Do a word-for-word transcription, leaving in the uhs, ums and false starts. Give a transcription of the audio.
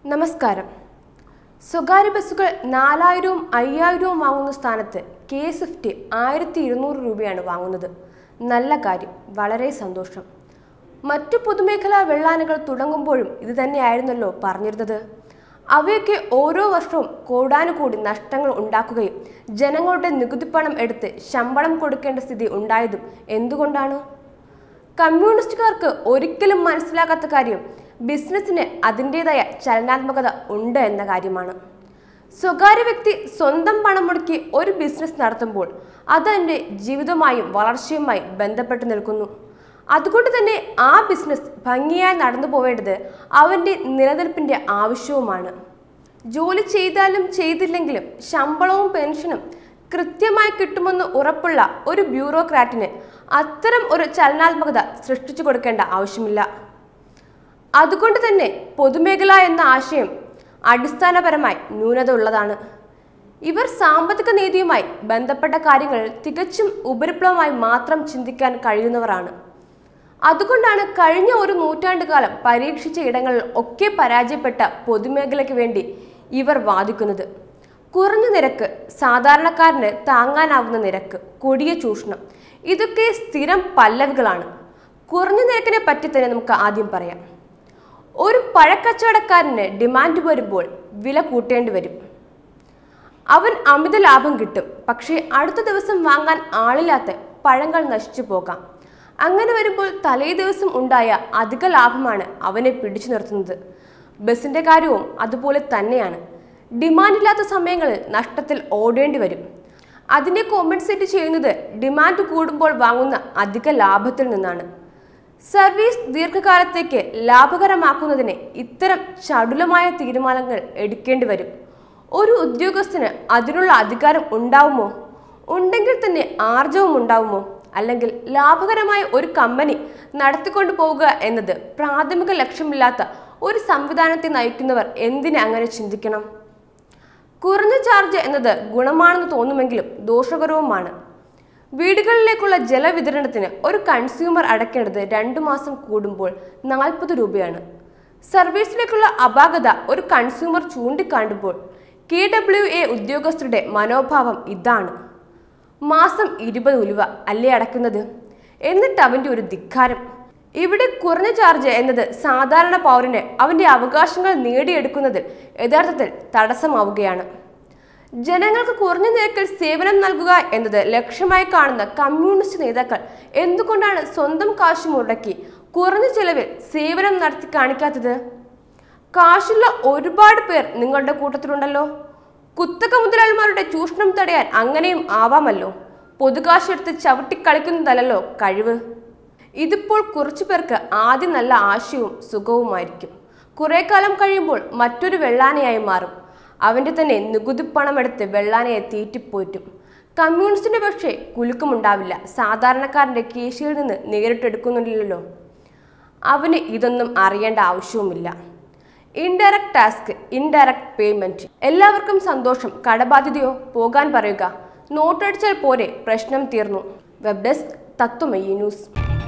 നമസ്കാരം. സ്വകാര്യ ബസ്സുകൾ നാലായിരവും അയ്യായിരവും വാങ്ങുന്ന സ്ഥാനത്ത് കെഎസ്ആർടിസി ആയിരത്തി ഇരുന്നൂറ് രൂപയാണ് വാങ്ങുന്നത്. നല്ല കാര്യം, വളരെ സന്തോഷം. മറ്റു പൊതുമേഖലാ വെള്ളാനകൾ തുടങ്ങുമ്പോഴും ഇത് തന്നെയായിരുന്നല്ലോ പറഞ്ഞിരുന്നത്. അവയൊക്കെ ഓരോ വർഷവും കോടാനുകൂടി നഷ്ടങ്ങൾ ഉണ്ടാക്കുകയും ജനങ്ങളുടെ നികുതിപ്പണം എടുത്ത് ശമ്പളം കൊടുക്കേണ്ട സ്ഥിതി ഉണ്ടായതും എന്തുകൊണ്ടാണ്? കമ്മ്യൂണിസ്റ്റുകാർക്ക് ഒരിക്കലും മനസ്സിലാകാത്ത കാര്യം ബിസിനസ്സിന് അതിൻ്റെതായ ചലനാത്മകത ഉണ്ട് എന്ന കാര്യമാണ്. സ്വകാര്യ വ്യക്തി സ്വന്തം പണം മുടക്കി ഒരു ബിസിനസ് നടത്തുമ്പോൾ അത് അതിൻ്റെ ജീവിതവുമായും വളർച്ചയുമായി ബന്ധപ്പെട്ട് നിൽക്കുന്നു. അതുകൊണ്ട് തന്നെ ആ ബിസിനസ് ഭംഗിയായി നടന്നു പോവേണ്ടത് അവൻ്റെ നിലനിൽപ്പിൻ്റെ ആവശ്യവുമാണ്. ജോലി ചെയ്താലും ചെയ്തില്ലെങ്കിലും ശമ്പളവും പെൻഷനും കൃത്യമായി കിട്ടുമെന്ന് ഉറപ്പുള്ള ഒരു ബ്യൂറോക്രാറ്റിന് അത്തരം ഒരു ചലനാത്മകത സൃഷ്ടിച്ചു കൊടുക്കേണ്ട ആവശ്യമില്ല. അതുകൊണ്ട് തന്നെ പൊതുമേഖല എന്ന ആശയം അടിസ്ഥാനപരമായി ന്യൂനത ഉള്ളതാണ്. ഇവർ സാമ്പത്തിക നീതിയുമായി ബന്ധപ്പെട്ട കാര്യങ്ങൾ തികച്ചും ഉപരിപ്ലവമായി മാത്രം ചിന്തിക്കാൻ കഴിയുന്നവരാണ്. അതുകൊണ്ടാണ് കഴിഞ്ഞ ഒരു നൂറ്റാണ്ട് കാലം പരീക്ഷിച്ച ഇടങ്ങളിൽ ഒക്കെ പരാജയപ്പെട്ട പൊതുമേഖലയ്ക്ക് വേണ്ടി ഇവർ വാദിക്കുന്നത്. കുറഞ്ഞ നിരക്ക്, സാധാരണക്കാരന് താങ്ങാനാവുന്ന നിരക്ക്, കൊടിയ ചൂഷണം, ഇതൊക്കെ സ്ഥിരം പല്ലവികളാണ്. കുറഞ്ഞ നിരക്കിനെ പറ്റി തന്നെ നമുക്ക് ആദ്യം പറയാം. ഒരു പഴക്കച്ചവടക്കാരന് ഡിമാൻഡ് വരുമ്പോൾ വില കൂട്ടേണ്ടി വരും. അവൻ അമിത ലാഭം കിട്ടും. പക്ഷേ അടുത്ത ദിവസം വാങ്ങാൻ ആളില്ലാത്ത പഴങ്ങൾ നശിച്ചു പോകാം. അങ്ങനെ വരുമ്പോൾ തലേ ദിവസം ഉണ്ടായ അധിക ലാഭമാണ് അവനെ പിടിച്ചു നിർത്തുന്നത്. ബസിൻ്റെ കാര്യവും അതുപോലെ തന്നെയാണ്. ഡിമാൻഡില്ലാത്ത സമയങ്ങളിൽ നഷ്ടത്തിൽ ഓടേണ്ടി വരും. അതിനെ കോമ്പൻസേറ്റ് ചെയ്യുന്നത് ഡിമാൻഡ് കൂടുമ്പോൾ വാങ്ങുന്ന അധിക ലാഭത്തിൽ നിന്നാണ്. സർവീസ് ദീർഘകാലത്തേക്ക് ലാഭകരമാക്കുന്നതിന് ഇത്തരം ചടുലമായ തീരുമാനങ്ങൾ എടുക്കേണ്ടി വരും. ഒരു ഉദ്യോഗസ്ഥന് അതിനുള്ള അധികാരം ഉണ്ടാവുമോ? ഉണ്ടെങ്കിൽ തന്നെ ആർജവും ഉണ്ടാവുമോ? അല്ലെങ്കിൽ ലാഭകരമായ ഒരു കമ്പനി നടത്തിക്കൊണ്ടു പോവുക എന്നത് പ്രാഥമിക ലക്ഷ്യമില്ലാത്ത ഒരു സംവിധാനത്തെ നയിക്കുന്നവർ എന്തിന് അങ്ങനെ ചിന്തിക്കണം? കുറഞ്ഞ ചാർജ് എന്നത് ഗുണമാണെന്ന് തോന്നുമെങ്കിലും ദോഷകരവുമാണ്. വീടുകളിലേക്കുള്ള ജലവിതരണത്തിന് ഒരു കൺസ്യൂമർ അടയ്ക്കേണ്ടത് രണ്ടു മാസം കൂടുമ്പോൾ നാൽപ്പത് രൂപയാണ്. സർവീസിലേക്കുള്ള അപാകത ഒരു കൺസ്യൂമർ ചൂണ്ടിക്കാണ്ടുമ്പോൾ കെ ഡബ്ല്യു എ ഉദ്യോഗസ്ഥരുടെ മനോഭാവം ഇതാണ്: മാസം ഇരുപത് ഉലുവ അല്ലേ അടയ്ക്കുന്നത്? എന്നിട്ട് അവൻ്റെ ഒരു ധിക്കാരം. ഇവിടെ കുറഞ്ഞ ചാർജ് എന്നത് സാധാരണ പൗരന് അവൻ്റെ അവകാശങ്ങൾ നേടിയെടുക്കുന്നതിൽ യഥാർത്ഥത്തിൽ തടസ്സമാവുകയാണ്. ജനങ്ങൾക്ക് കുറഞ്ഞ നിരക്കിൽ സേവനം നൽകുക എന്നത് ലക്ഷ്യമായി കാണുന്ന കമ്മ്യൂണിസ്റ്റ് നേതാക്കൾ എന്തുകൊണ്ടാണ് സ്വന്തം കാശ് മുടക്കി കുറഞ്ഞ ചെലവിൽ സേവനം നടത്തി കാണിക്കാത്തത്? കാശുള്ള ഒരുപാട് പേർ നിങ്ങളുടെ കൂട്ടത്തിലുണ്ടല്ലോ. കുത്തക മുതലാളിമാരുടെ ചൂഷണം തടയാൻ അങ്ങനെയും ആവാമല്ലോ. പൊതുകാശെടുത്ത് ചവിട്ടിക്കളിക്കുന്നതല്ലോ കഴിവ്. ഇതിപ്പോൾ കുറച്ചു പേർക്ക് ആദ്യം നല്ല ആശയവും സുഖവുമായിരിക്കും. കുറെ കാലം കഴിയുമ്പോൾ മറ്റൊരു വെള്ളാനയായി മാറും. അവൻ്റെ തന്നെ നികുതി പണമെടുത്ത് വെള്ളാനയെ തീറ്റിപ്പോറ്റും. കമ്മ്യൂണിസ്റ്റിൻ്റെ പക്ഷേ കുലുക്കമുണ്ടാവില്ല. സാധാരണക്കാരൻ്റെ കേശിയിൽ നിന്ന് നേരിട്ടെടുക്കുന്നില്ലല്ലോ. അവന് ഇതൊന്നും അറിയേണ്ട ആവശ്യവുമില്ല. ഇൻഡയറക്റ്റ് ടാക്സ്, ഇൻഡയറക്റ്റ് പേയ്മെൻറ്റ്, എല്ലാവർക്കും സന്തോഷം. കടബാധ്യതയോ പോകാൻ പറയുക. നോട്ടടിച്ചാൽ പോരെ, പ്രശ്നം തീർന്നു. Web desk, Tatwamayi news.